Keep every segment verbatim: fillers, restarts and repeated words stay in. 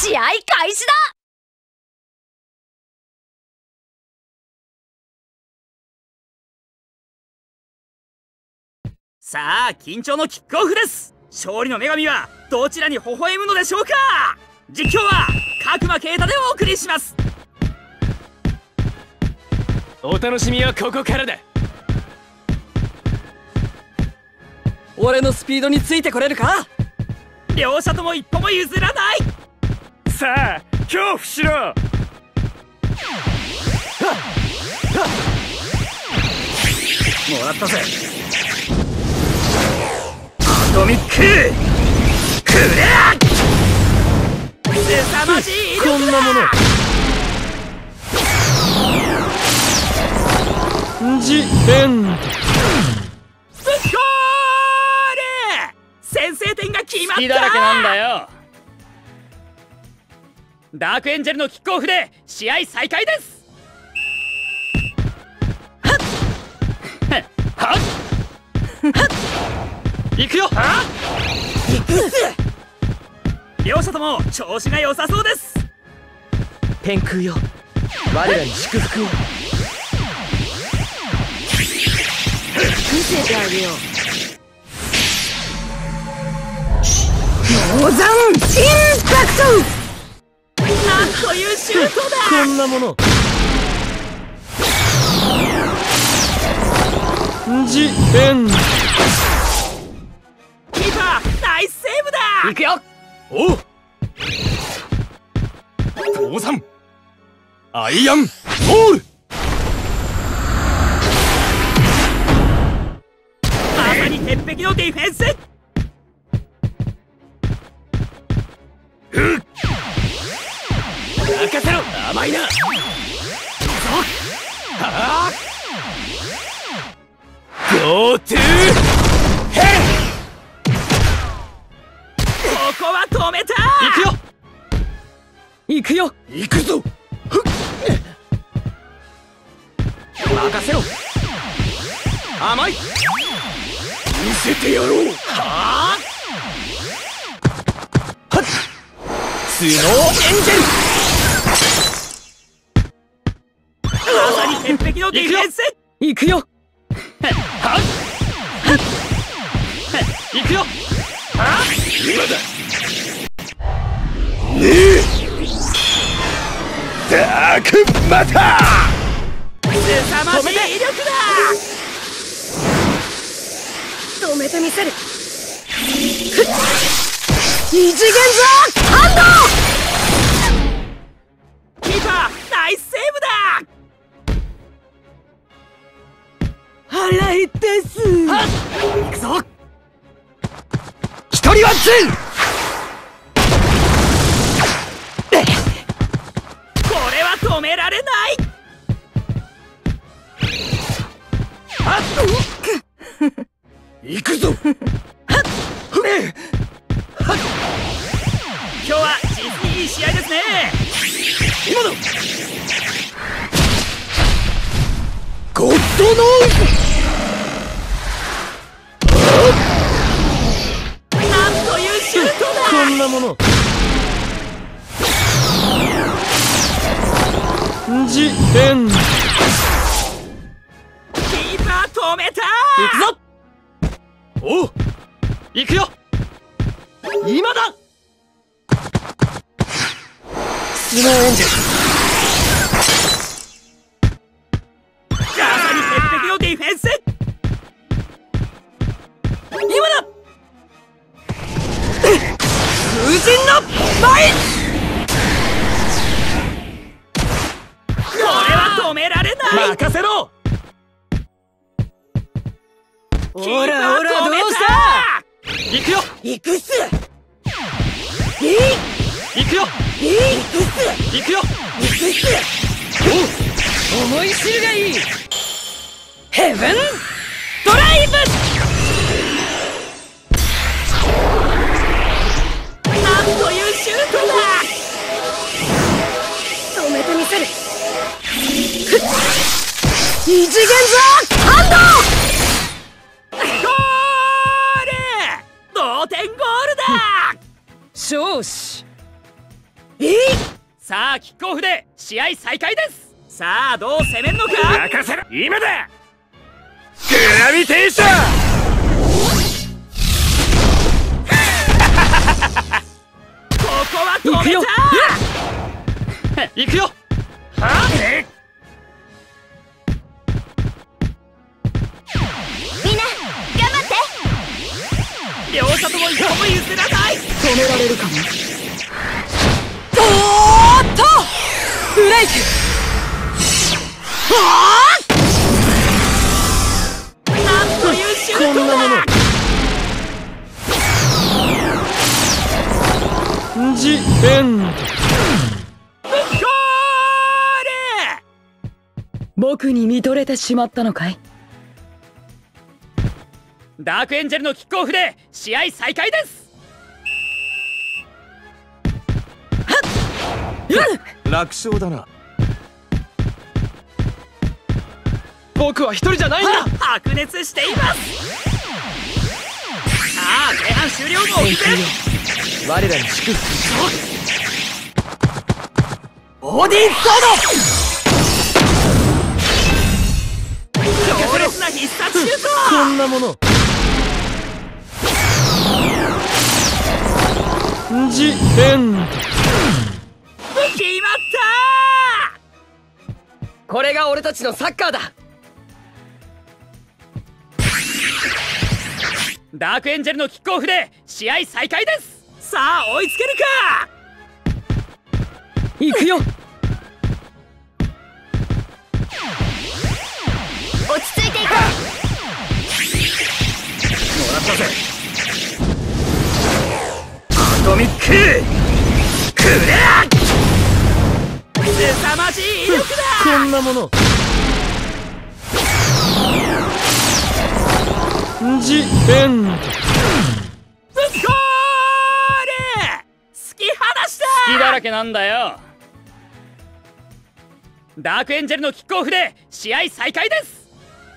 試合開始だ。 さあ、緊張のキックオフです。勝利の女神はどちらに微笑むのでしょうか。実況は角間啓太でお送りします。 お楽しみはここからだ。 俺のスピードについてこれるか。 両者とも一歩も譲らない。 さあ、恐怖しろ。もらったぜ。アトミッククレア。凄まじい威力だ。 こんなものジエンド。 ゴール。先制点が決まった。 好きだらけなんだよ。 ダークエンジェルのキックオフで試合再開です。 はっはっ行くよ。 はっ行くっす。両者とも調子が良さそうです。 天空よ、我らに祝福を。見せてあげよう。 ノーザンインパクト。 なんというシュートだ。 こんなものジエンド。 キーパーナイスセーブだ。 行くよ。おう父さんアイアンボール。 まさに鉄壁のディフェンス。 任せろ。甘いな。はあゴートゥーヘン。 ここは止めた。 行くよ。 行くよ。 行くぞ。任せろ。甘い。見せてやろう。はあはっスノーエンジェル。 まさに鉄壁のディフェンス。 行くよ。 はっ行くよ。はっ今だ。ねえダークマター。 凄まじい威力だ。 止めてみせる。異次元ザハンド。キーパーナイスセーブだ。 腹減ったっす。 はっ行くぞ。一人ワンツー。 これは止められない。 はっ行くぞ。はっはっ今日は実にいい試合ですね。 今だ。ゴッドノーなんというシュートだ。 こんなものジエンド。 キーパー止めた。 行くぞ。おう行くよ。今だ。 スノーエンジェまさに鉄壁のディフェンス。 今だ。風神の舞。 これは止められない。 任せろ。 キーパーほらほら止めどうしたた。 行くよ。 行くっす。 行くよ。 行くっす。 行くよ。 行くっす。思い知るがいい。ヘブンドライブ。 なんというシュートだ。 止めてみせる。異次元ザハンゴール。同点ゴールだ。 少子。いさあキックオフで試合再開です。さあどう攻めるのか。 任せろ。今だ。グラビテーション。 ここは止めた。 行くよ。はあ、 みんな頑張って。 両者とも一歩も譲らない。 止められるかも。 おーっとブレイク。 なんというシュートだ。 ジエンド。 ゴール。 僕に見とれてしまったのかい。 ダークエンジェルのキックオフで試合再開です。 楽勝だな。僕は一人じゃないんだ。 白熱しています。さあ前半終了後目前。 我らに祝福。 オーディンソー強烈な必殺シュート。 こんなもの。ジエンド。 決まった。 これが俺たちのサッカーだ。 ダークエンジェルのキックオフで試合再開です。さあ追いつけるか。 行くよ。 落ち着いていこもらったぜ。アトミッククレア。凄まじい威力だ。 こんなもの。ジエンド。 ゴール。突き放した。好きだらけなんだよ。ダークエンジェルのキックオフで試合再開です。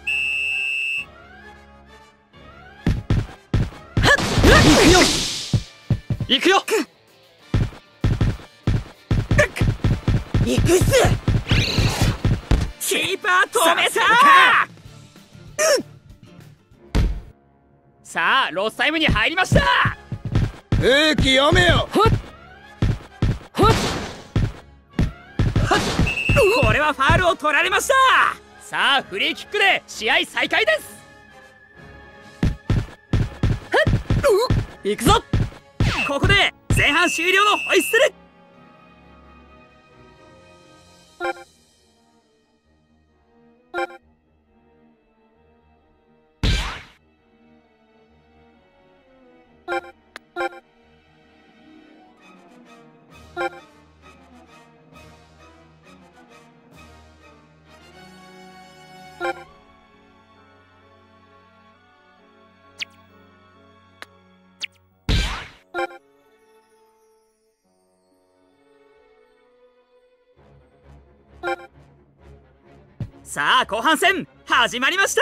行くよ。 行くっす。 キーパー止めた。さあロスタイムに入りました。 空気読めよ。 これはファールを取られました。さあフリーキックで試合再開です。 行くぞ。 ここで前半終了のホイッスル。さあ後半戦始まりました。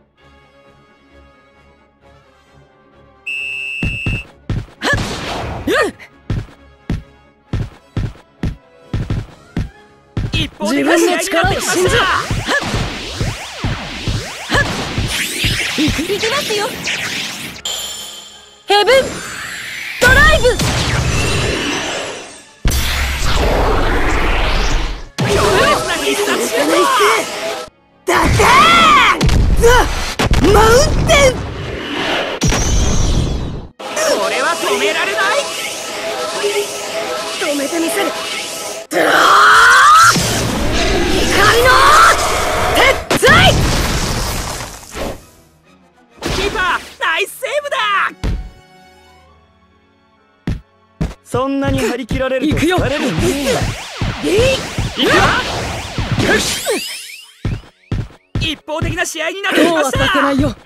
一方的な試合になってきました。 行きますよ。ヘブンドライブ。 強烈な必殺シュート。 ダダーンザ・マウンテン。 これは止められない。 止めてみせる。ドラー光の鉄槌。 キーパーナイスセーブだ。 そんなに張り切られると行くよ。 疲れるね。 いくよ。一方的な試合になってき今日はました。 させないよ。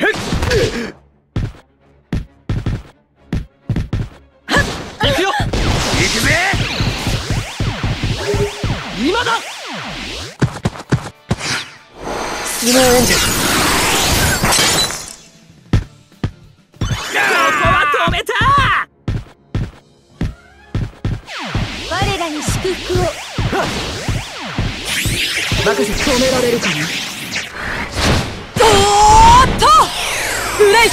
行くよ。行くぜ。今だ。 スノーエンジェル。 ここは止めた。 我らに祝福を。 任せ止められるかな。 おーっとブレイク。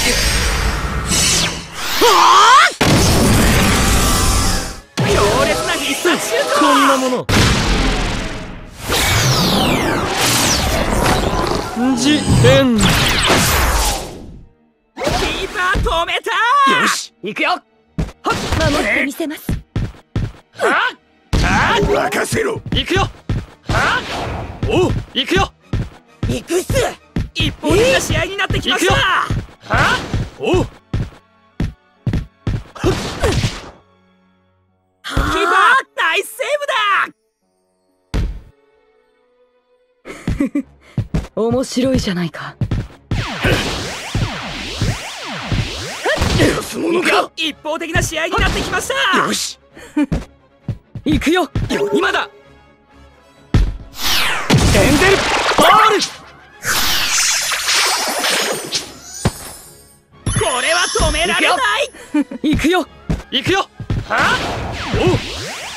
強烈な必殺シュート。 こんなものジエン。 キーパー止めた。 よし行くよ。 守ってみせます。 任せろ。行くよ。おう行くよ。 行くっす。 一方的な試合になってきました。 おうキーパーナイスセーブだ。 面白いじゃないか。 安物か。 一方的な試合になってきました。 よし行くよ。 よ今だ。エンゼルボール。 これは止められない。 行くよ。 行くよ。はおう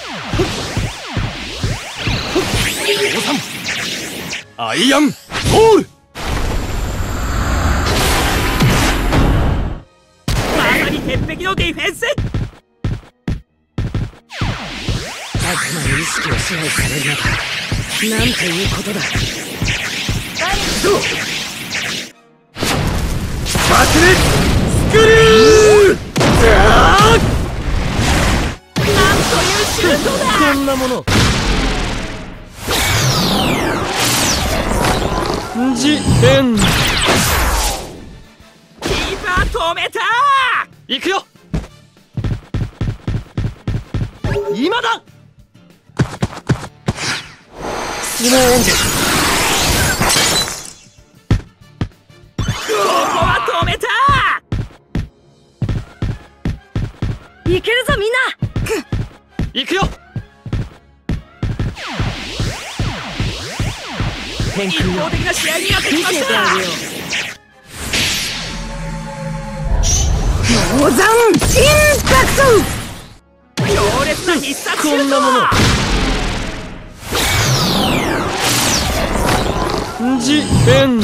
王さんアイアンボール。 まさに鉄壁のディフェンス。 悪魔の意識を支配されるなど、なんということだ。 爆裂スクリーン。 なんというシュートだ。 こんなものジエン。 キーパー止めた。 行くよ。今だ。スノーエンジェル。 ここは止めた。 いけるぞみんな。 行くよ。 天一空方的な試合になってき見せましてた。 あげよう。氷山インパク強烈な必殺シュート。 こんなものジエン。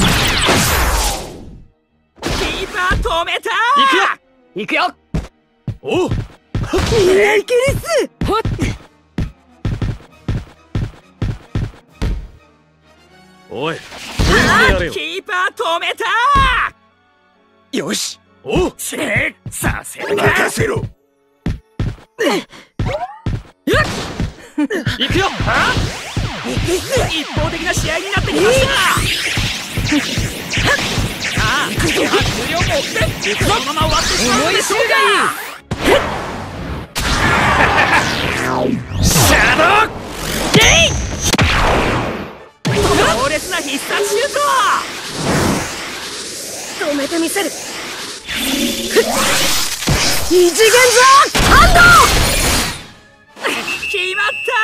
キーパー止めた。 行くよ。 行くよ。 おうトいやいけるっす。 ほっ。 おいフリーズでやれよ。 キーパー止めた。 よしおうせーさせるか。 任せろ。行くよ。 一方的な試合になってきました。さあ終了もってこのまま終わってしまう思いでしょう知るがいい。 か。 シャドウ強烈な必殺シュート。 止めてみせる。異次元ザハン決ま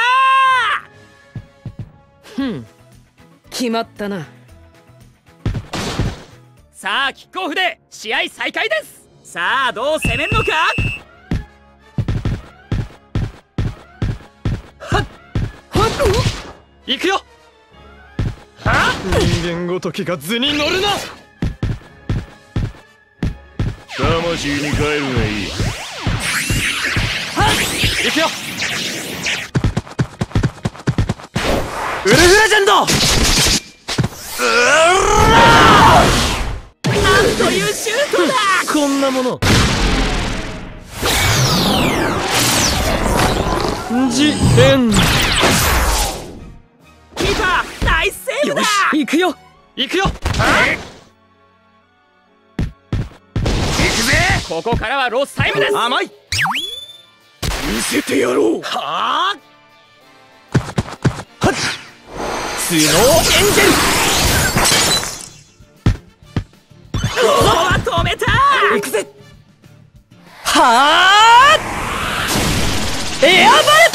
ったふん、決まったな。 さあキックオフで試合再開です。さあどう攻めるのか。 行くよ。人間ごときが図に乗るな。魂に帰るがいい。行くよ。ウルフレジェンド。 なんというシュートだ。 こんなものジエン。 キーパーナイスセーブだ。 行くよ。 行くよ。 ここからはロスタイムです。 甘い。見せてやろう。はあ。はっ。スノーエンジェル。 ここは止めた。 行くぜ。はあ。エアバレッ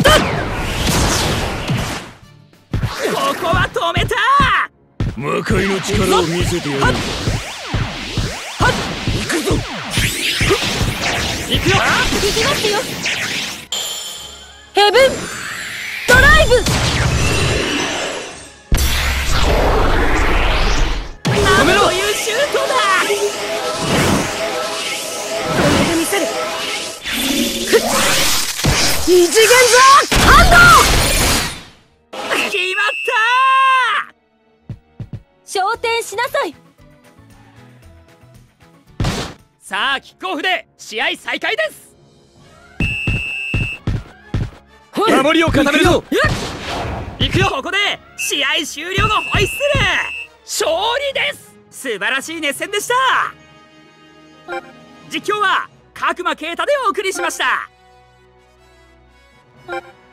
ト。 ここは止めた。 魔界の力を見せてやる。はっ。はっ。行くぞ。行くよ。 行きますよ。ヘブンドライブ。 しなさい。 さあキックオフで試合再開です。 守りを固めるぞ。 行くよ。ここで試合終了のホイッスル。勝利です。素晴らしい熱戦でした。実況は角間啓太でお送りしました。